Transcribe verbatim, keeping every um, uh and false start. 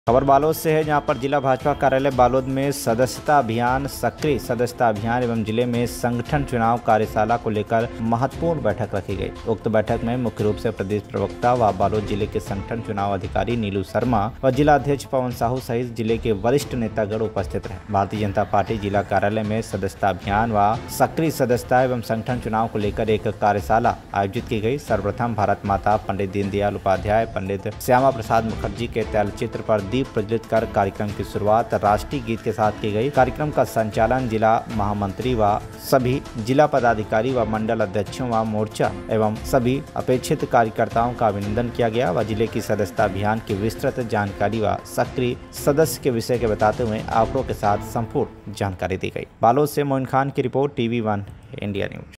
खबर बालोद से है, जहां पर जिला भाजपा कार्यालय बालोद में सदस्यता अभियान, सक्रिय सदस्यता अभियान एवं जिले में संगठन चुनाव कार्यशाला को लेकर महत्वपूर्ण बैठक रखी गई। उक्त बैठक में मुख्य रूप से प्रदेश प्रवक्ता व बालोद जिले के संगठन चुनाव अधिकारी नीलू शर्मा व जिला अध्यक्ष पवन साहू सहित जिले के वरिष्ठ नेतागण उपस्थित रहे। भारतीय जनता पार्टी जिला कार्यालय में सदस्यता अभियान व सक्रिय सदस्यता एवं संगठन चुनाव को लेकर एक कार्यशाला आयोजित की गई। सर्वप्रथम भारत माता पंडित दीनदयाल उपाध्याय, पंडित श्यामा प्रसाद मुखर्जी के तैलचित्र पर दीप प्रज्वलित कर कार्यक्रम की शुरुआत राष्ट्रीय गीत के साथ की गई। कार्यक्रम का संचालन जिला महामंत्री व सभी जिला पदाधिकारी व मंडल अध्यक्षों व मोर्चा एवं सभी अपेक्षित कार्यकर्ताओं का अभिनंदन किया गया व जिले की सदस्यता अभियान की विस्तृत जानकारी व सक्रिय सदस्य के विषय के बताते हुए आंकड़ों के साथ संपूर्ण जानकारी दी गई। बालोद से मोइन खान की रिपोर्ट, टीवी वन इंडिया न्यूज।